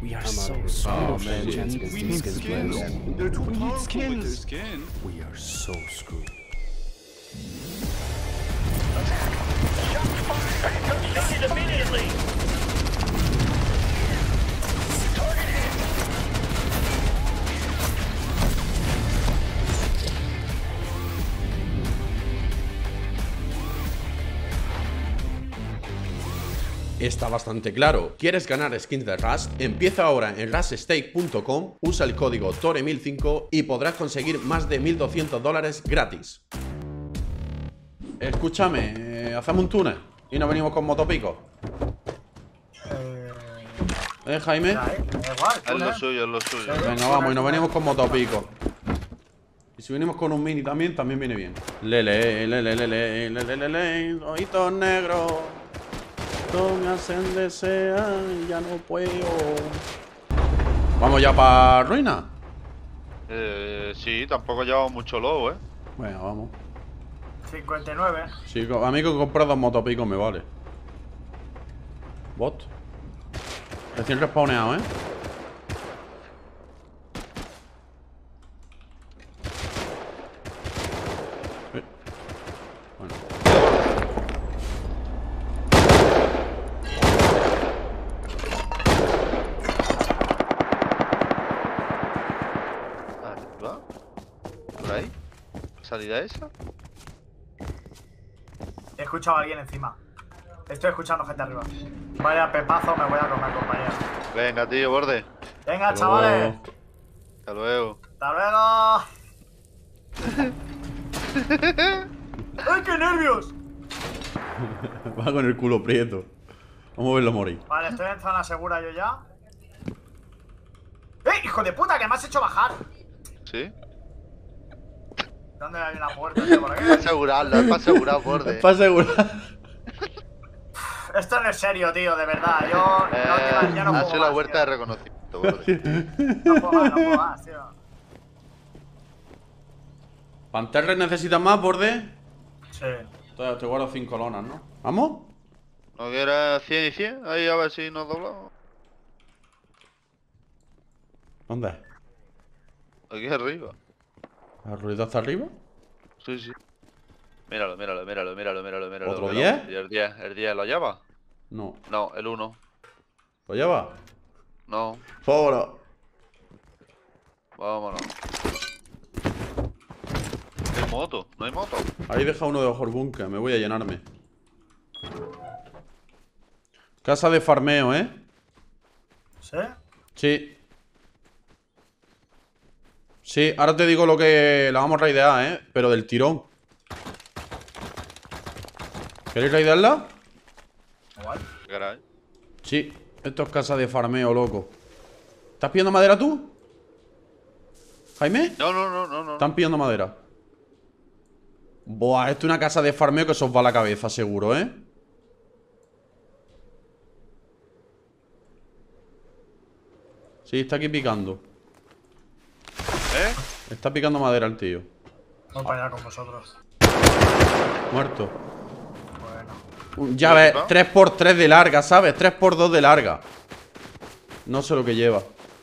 We are so screwed. Oh man, chance against these skins players. They're too We need powerful with their skins. skin. We are so screwed. Constructed immediately. Está bastante claro. ¿Quieres ganar skins de Rust? Empieza ahora en ruststake.com, usa el código TORE1005 y podrás conseguir más de $1200 gratis. Escúchame, hacemos un túnel y nos venimos con motopico. Jaime? Da igual, Es lo suyo, es lo suyo. Venga, vamos, y nos venimos con motopico. Y si venimos con un mini también viene bien. Lele, ojitos negros. Esto me hacen desear y ya no puedo. ¿Vamos ya para ruina? Sí, tampoco llevamos mucho lobo, Venga, vamos. 59. Sí, a mí que comprar 2 motopicos me vale. Bot. Recién respawneado, Bueno. ¿Va? ¿Por ahí? ¿Salida esa? He escuchado a alguien encima. Estoy escuchando gente arriba. Vaya pepazo me voy a comer, compañero. Venga, tío, borde. Venga, Hasta chavales. Hasta luego. Hasta luego. ¡Ay, qué nervios! Va con el culo prieto. Vamos a verlo morir. Vale, estoy en zona segura yo ya. ¡Eh, hijo de puta, que me has hecho bajar! ¿Sí? ¿Dónde hay una puerta, tío? ¿Por aquí? Para asegurarlo, es para asegurar, borde. Para asegurar. Esto no es serio, tío, de verdad. Yo ya no ha juego sido la más, vuelta tío. de reconocimiento, borde. No juego más, tío. ¿Panterres necesitas más, borde? Sí. Entonces te guardo 5 lonas, ¿no? ¿Vamos? ¿No quieres 100 y 100? Ahí a ver si nos doblamos. ¿Dónde? Aquí arriba. ¿Has ruido hasta arriba? Sí, sí. Míralo. ¿Otro míralo. 10? ¿Y el 10 lo lleva? No. No, el 1. ¿Lo lleva? No. Ahora. Vámonos. ¿Hay moto? ¿No hay moto? Ahí deja uno de ojo el búnker. Me voy a llenarme. Casa de farmeo, ¿Sí? Sí. Sí, ahora te digo lo que la vamos a raidear, pero del tirón. ¿Queréis raidearla? Igual. Caray. Sí, esto es casa de farmeo, loco. ¿Estás pillando madera tú? ¿Jaime? No. Están pillando madera. Buah, esto es una casa de farmeo que os va a la cabeza, seguro, Sí, está aquí picando. Está picando madera el tío. Voy para allá con vosotros. Muerto. Bueno. Ya ves, 3x3 de larga, ¿sabes? 3x2 de larga. No sé lo que lleva.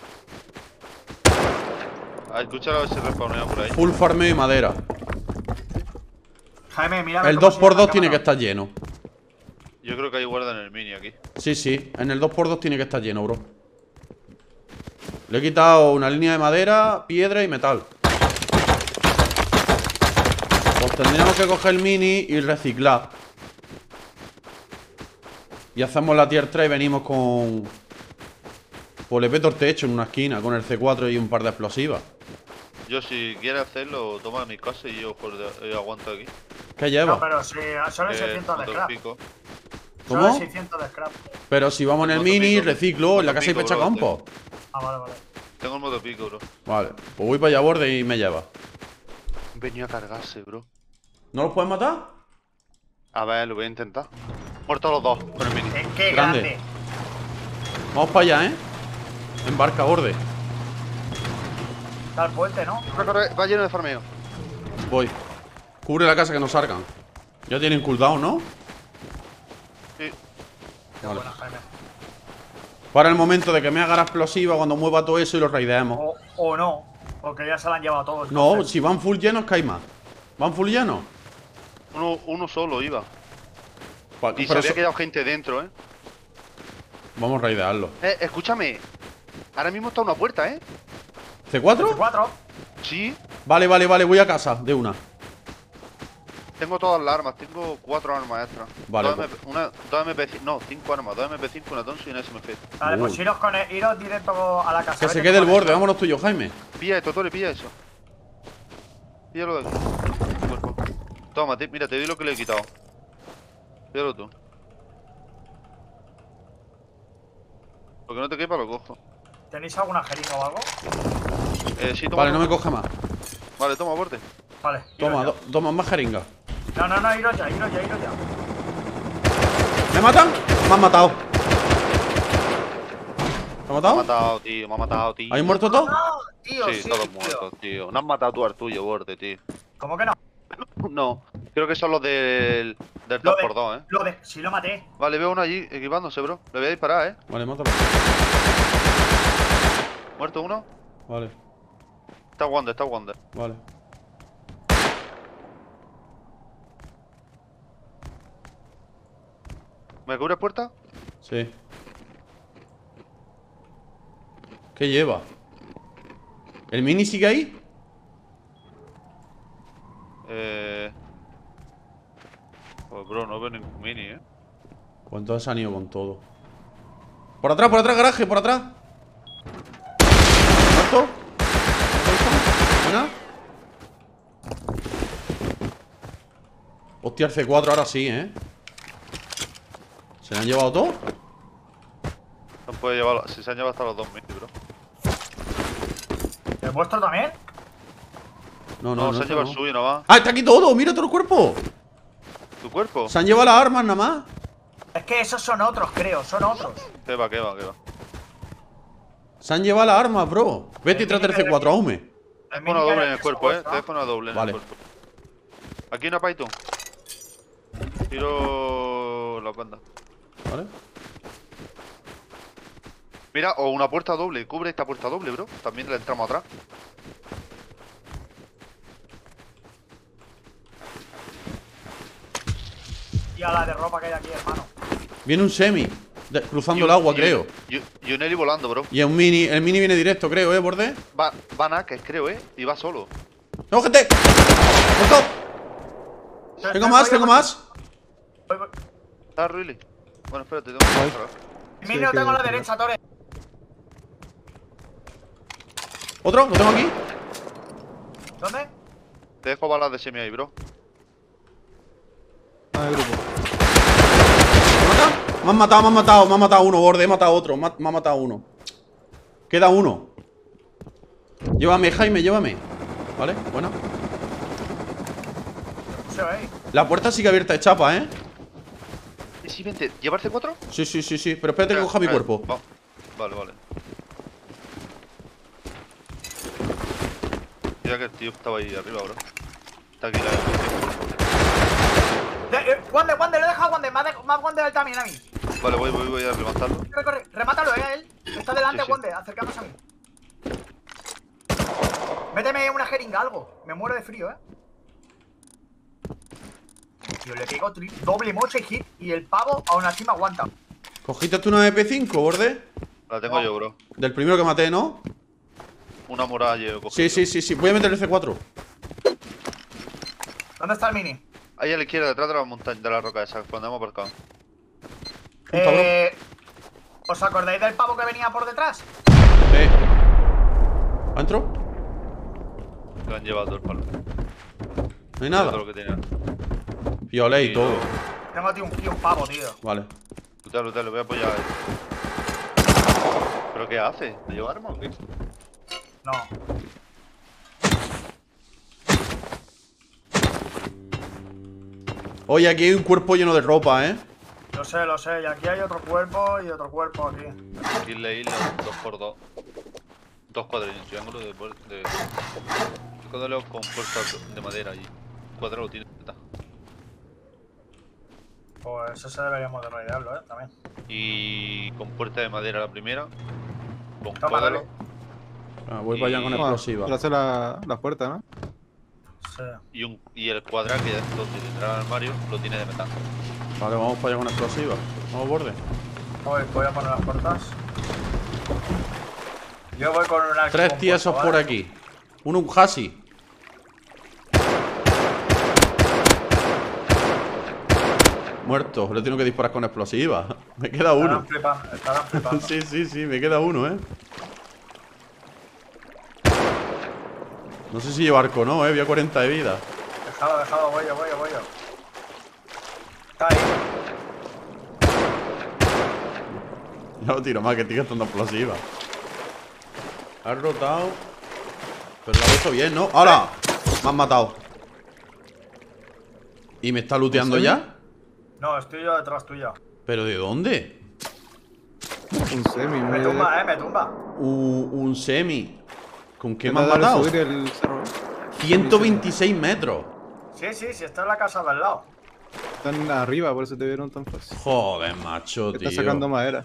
Escúchalo a ver si respawnea por ahí. Full farmeo y madera. Jaime, mira. El 2x2 tiene que estar lleno. Yo creo que hay guarda en el mini aquí. Sí, en el 2x2 tiene que estar lleno, bro. Le he quitado una línea de madera, piedra y metal. Pues tendríamos que coger el mini y reciclar. Y hacemos la tier 3 y venimos con... Pues le peto el techo en una esquina con el C4 y un par de explosivas. Yo si quieres hacerlo, toma mis cosas y yo aguanto aquí. ¿Qué lleva? No, pero sí, solo hay 600 de scrap. Pico. Solo hay ¿Cómo? 600 de scrap. Pero si vamos en el mini, Motopico. reciclo. En la casa hay Motopico, pecha bro, compo. Vale. Tengo el motopico, bro. Vale, pues voy para allá borde y me lleva. Venía a cargarse, bro. ¿No los puedes matar? A ver, lo voy a intentar. Muertos los dos con el mini. ¡Qué Grande. grande! Vamos para allá, Embarca borde. Está el puente, ¿no? Corre, va lleno de farmeo. Voy. Cubre la casa que nos salgan. Ya tienen cooldown, ¿no? Sí. Qué Vale. buena, Jaime. Para el momento de que me haga la explosiva cuando mueva todo eso y lo raideemos. O no, porque ya se la han llevado todos. No, entonces. si van full llenos, que hay más. ¿Van full llenos? Uno solo iba. Y se Pero había eso- quedado gente dentro, Vamos a raidearlo. Escúchame. Ahora mismo está una puerta, ¿C4? 4. Sí. Vale, vale, vale, voy a casa, de una. Tengo todas las armas, tengo 4 armas extras. Vale, Dos pues. dos MP5, no, 5 armas, 2 MP5, una Thompson y una SMG. Vale, pues iros, iros directo a la casa. Que se Vete quede el con borde, eso. vámonos tuyo, Jaime. Pilla esto, Tore, pilla eso. Píllalo de aquí. Cuerpo. Toma, mira, te doy lo que le he quitado. Píllalo tú. Lo que no te quepa lo cojo. ¿Tenéis alguna jeringa o algo? Sí, toma. Vale, no me coge más. Vale, toma, borde. Vale. Toma, iros ya. toma más jeringa. No, iros ya. ¿Me matan? Me han matado. ¿Me han Me ha matado? matado, tío, me ha matado, tío. ¿Hay muerto todo? No, tío, Sí, todos tío. muertos, tío. No has matado tú al tuyo, borde, tío. ¿Cómo que no? No, creo que son los del Lo 2x2, sí lo maté. Vale, veo uno allí equipándose, bro. Le voy a disparar, Vale, mátalo. Muerto uno. Vale, Está Wander, está Wander. vale. ¿Me cubres puerta? Sí. ¿Qué lleva? ¿El mini sigue ahí? Pues bro, no veo ningún mini, Pues entonces han ido con todo. Por atrás, garaje, por atrás. ¿Muerto? ¿Buena? Hostia, el C4 ahora sí, ¿Se le han llevado todo? No puede llevar, si se han llevado hasta los 2 mini, bro. ¿El vuestro también? No, se han llevado el no. suyo nomás. ¡Ah, está aquí todo! ¡Mira todo el cuerpo! ¿Tu cuerpo? Se han llevado las armas nada más. Es que esos son otros, creo, son otros. ¿Qué va? Se han llevado las armas, bro. Vete y trate el C4, aume. Te dejo una doble en el cuerpo, Te dejo una doble en Vale. el cuerpo. Aquí una Python. Tiro la banda. ¿Vale? Mira, o una puerta doble. Cubre esta puerta doble, bro. También le entramos atrás. Y a la de ropa que hay aquí, hermano. Viene un semi. Cruzando el agua, creo. Y un heli volando, bro. Y un mini. El mini viene directo, creo, borde. Va Nakes, creo, Y va solo. ¡No, gente! ¡Muerto! Tengo más. Ah, really. Bueno, espérate, tengo que pasar. Mini lo tengo a la derecha, Tore. ¿Otro? ¿Lo tengo aquí? ¿Dónde? Te dejo balas de semi ahí, bro. ¿Me han matado? Me han matado uno, borde. He matado otro. Me ha matado uno. Queda uno. Llévame, Jaime, llévame. Vale, buena. Se ve ahí. La puerta sigue abierta de chapa, Sí, vente. ¿Llevarse 4? Sí. Pero espérate que coja mi cuerpo. Vale. Mira que el tío estaba ahí arriba, bro. Está aquí Wander, lo he dejado Wander. Más Wander también a mí. Vale, voy a levantarlo. Corre. Remátalo, él. Está delante, Sí. Wander. Acercamos a mí. Méteme una jeringa, algo. Me muero de frío, Tío, le pego doble moche hit y el pavo aún así me aguanta. ¿Cogiste tú una MP5, borde? La tengo yo, bro. Del primero que maté, ¿no? Una muralla he cogido. Sí. Voy a meter el C4. ¿Dónde está el mini? Ahí a la izquierda, detrás de la montaña, de la roca esa, cuando hemos aparcado. ¿Os acordáis del pavo que venía por detrás? ¿Entro? Se lo han llevado todo el palo. No hay nada. Todo lo que tenía. Violet y todo. Tengo tío, un pavo, tío. Vale. Lutalo, voy a apoyar. ¿Pero qué hace? ¿Te lleva arma o qué? No. Oye, aquí hay un cuerpo lleno de ropa, Lo sé. Y aquí hay otro cuerpo y otro cuerpo aquí. Aquí en la isla, 2x2. 2 cuadrillos, triángulo de cuadros con puertas de madera allí. Cuadrado tiene. Pues ese deberíamos de raidearlo, también. Y con puerta de madera la primera. Con Toma, cuadro. dale. Voy para allá con explosiva. Para hacer la puerta, ¿no? Sí. Y el cuadrado que ya donde tendrá el armario lo tiene de metal. Vale, vamos para allá con explosiva. Vamos borde. Voy a poner las puertas. Yo voy con una. 3 tiesos por aquí. Un hasi. Muerto, le tengo que disparar con explosiva. Me queda uno. Estarán flipando. Sí, me queda uno, No sé si llevo arco o no, voy a 40 de vida. Dejado, voy yo. Está ahí. Ya lo tiro más, que estoy gastando explosiva. Has rotado. Pero lo has hecho bien, ¿no? ¡Hala! Me has matado. ¿Y me está looteando ya? No, estoy yo detrás tuya. ¿Pero de dónde? Un semi. Me tumba, me tumba. Un semi. ¿Con qué me has Intenta matado? subir el cerro. 126 metros. Sí, está en la casa del lado. Están arriba, por eso te vieron tan fácil. Joder, macho, tío. Está sacando madera.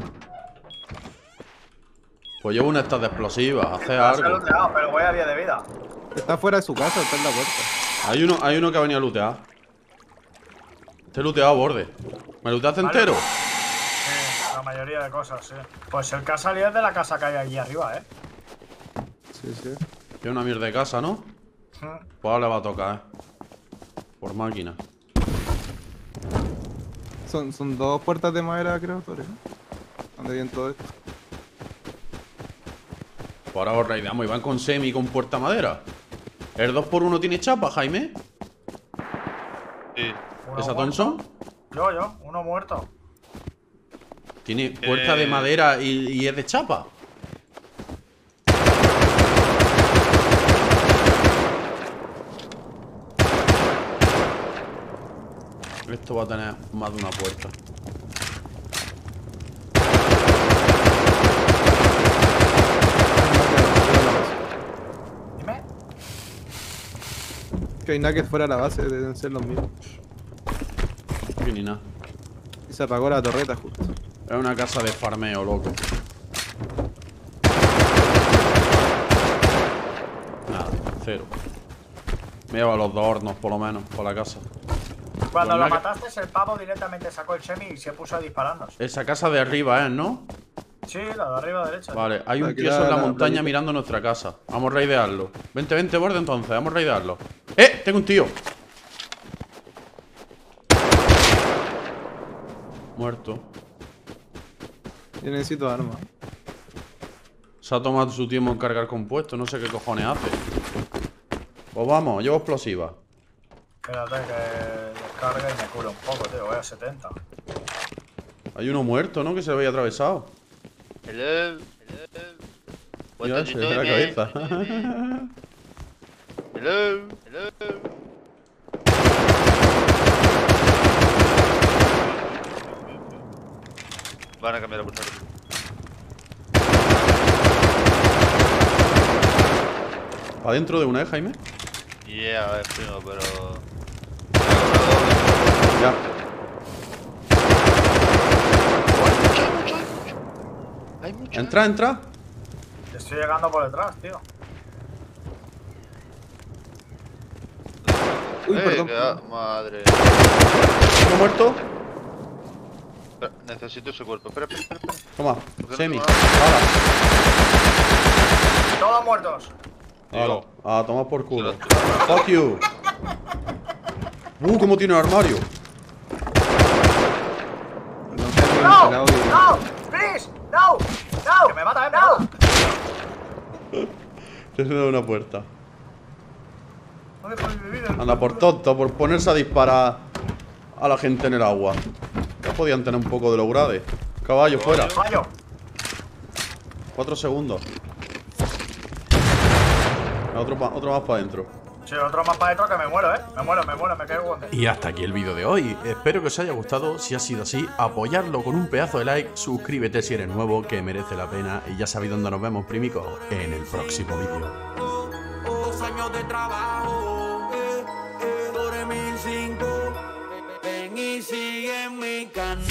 Pues llevo una estas de explosivas, hacer Se ha algo. looteado, pero voy a 10 de vida. Está fuera de su casa, está en la puerta. Hay uno que ha venido a lootear. Te he looteado a borde. ¿Me looteaste Vale. entero? Sí, la mayoría de cosas, sí. Pues el que ha salido es de la casa que hay allí arriba, Sí. Que es una mierda de casa, ¿no? Pues ahora le va a tocar, por máquina. Son 2 puertas de madera, creo, Tori, ¿no? Donde viene todo esto. Pues ahora os raideamos y van con semi y con puerta madera. ¿El 2x1 tiene chapa, Jaime? Sí. Uno ¿Esa muerto. Thompson? Yo, uno muerto. Tiene puerta de madera y es de chapa. Esto va a tener más de una puerta. Dime. Que hay nada que fuera de la base, deben ser los míos. Aquí ni nada. Y se apagó la torreta justo. Es una casa de farmeo, loco. Nada, cero. Me lleva los 2 hornos, por lo menos, por la casa. Cuando Pues lo nada, mataste, el pavo directamente sacó el semi y se puso a dispararnos. esa casa de arriba es, ¿no? Sí, la de arriba derecha. Vale, hay un Aquí tieso en la la montaña playita. mirando nuestra casa. Vamos a raidearlo. Vente, borde entonces, vamos a raidearlo. Tengo un tío. Muerto. Yo necesito armas. Se ha tomado su tiempo en cargar compuesto, no sé qué cojones hace. Pues vamos, llevo explosiva. Espérate que descargue y me cure un poco, tío. Voy a 70. Hay uno muerto, ¿no? Que se le había atravesado. Hello. Mira, se le ve la cabeza. Hello. Van a cambiar la puerta. ¿Para dentro de una, Jaime? Yeah, a ver, primo, pero... Ya. Hay mucho. Entra. Estoy llegando por detrás, tío. Uy, perdón. Madre. ¿Uno muerto? Espera, necesito ese cuerpo. Espera. Toma, qué no semi. tengo Hala. Todos muertos. Hala. A tomar por culo. Se lo- Fuck you. ¿Cómo tiene el armario? No sé si ¡No! el audio. ¡No! ¡Please! ¡No! ¡No! ¡Que me mata, me mata! Te he dado una puerta. No dejo de vivir. Anda, por tonto, por ponerse a disparar a la gente en el agua. Ya podían tener un poco de lograde. Caballo, fuera. Fallo. 4 segundos. Otro más para adentro. Sí, otro más para adentro que me muero, Me muero, me caigo en Y hasta aquí el vídeo de hoy. Espero que os haya gustado. Si ha sido así, apoyadlo con un pedazo de like. Suscríbete si eres nuevo, que merece la pena. Y ya sabéis dónde nos vemos, primicos, en el próximo vídeo. 2 años de trabajo, por 1005, ven y sigue. mi canal.